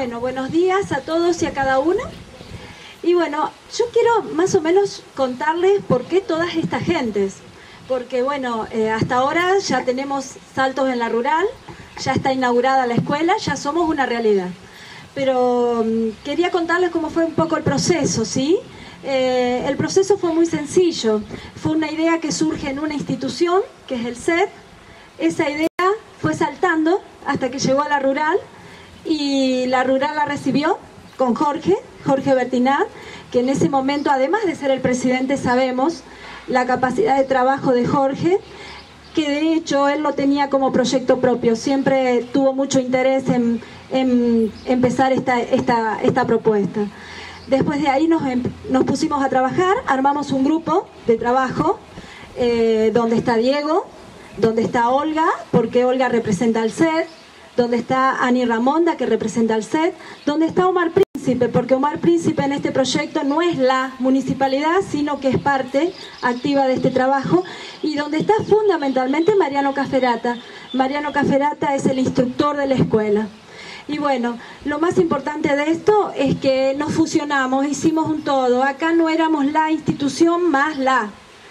Bueno, buenos días a todos y a cada uno. Y bueno, yo quiero más o menos contarles por qué todas estas gentes. Porque bueno, hasta ahora ya tenemos saltos en la rural, ya está inaugurada la escuela, ya somos una realidad. Pero quería contarles cómo fue un poco el proceso, ¿sí? El proceso fue muy sencillo. Fue una idea que surge en una institución, que es el CET. Esa idea fue saltando hasta que llegó a la rural, y la rural la recibió con Jorge Bertinat, que en ese momento, además de ser el presidente, sabemos la capacidad de trabajo de Jorge, que de hecho él lo tenía como proyecto propio, siempre tuvo mucho interés en empezar esta propuesta. Después de ahí nos pusimos a trabajar, armamos un grupo de trabajo donde está Diego, donde está Olga, porque Olga representa al CET, donde está Ani Ramonda, que representa al CET, donde está Omar Príncipe, porque Omar Príncipe en este proyecto no es la municipalidad, sino que es parte activa de este trabajo, y donde está fundamentalmente Mariano Caferata. Mariano Caferata es el instructor de la escuela. Y bueno, lo más importante de esto es que nos fusionamos, hicimos un todo. Acá no éramos la institución más la.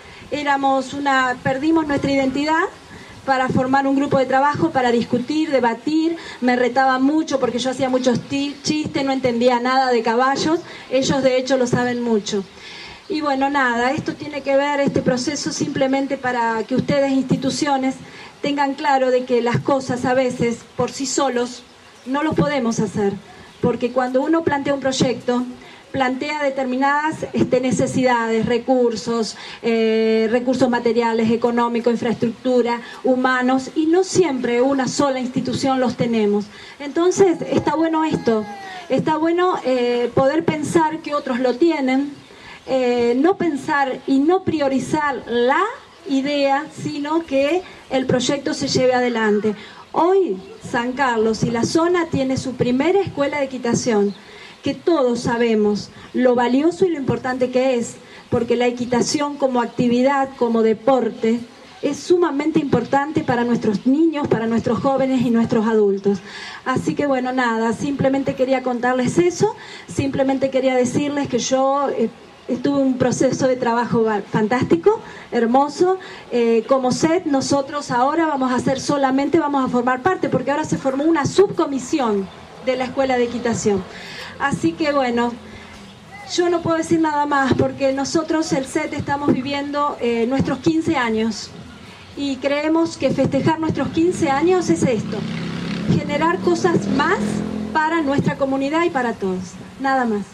Perdimos nuestra identidad para formar un grupo de trabajo, para discutir, debatir. Me retaba mucho porque yo hacía muchos chistes, no entendía nada de caballos. Ellos de hecho lo saben mucho. Y bueno, nada, esto tiene que ver, este proceso, simplemente para que ustedes, instituciones, tengan claro de que las cosas a veces por sí solos no los podemos hacer. Porque cuando uno plantea un proyecto, plantea determinadas necesidades, recursos materiales, económicos, infraestructura, humanos, y no siempre una sola institución los tenemos. Entonces está bueno esto, está bueno poder pensar que otros lo tienen, no pensar y no priorizar la idea, sino que el proyecto se lleve adelante. Hoy San Carlos y la zona tiene su primera escuela de equitación, que todos sabemos lo valioso y lo importante que es, porque la equitación como actividad, como deporte, es sumamente importante para nuestros niños, para nuestros jóvenes y nuestros adultos. Así que bueno, nada, simplemente quería contarles eso, simplemente quería decirles que yo tuve un proceso de trabajo fantástico, hermoso. Como CET, nosotros ahora vamos a formar parte, porque ahora se formó una subcomisión de la Escuela de Equitación. Así que bueno, yo no puedo decir nada más, porque nosotros, el CET, estamos viviendo nuestros 15 años, y creemos que festejar nuestros 15 años es esto, generar cosas más para nuestra comunidad y para todos. Nada más.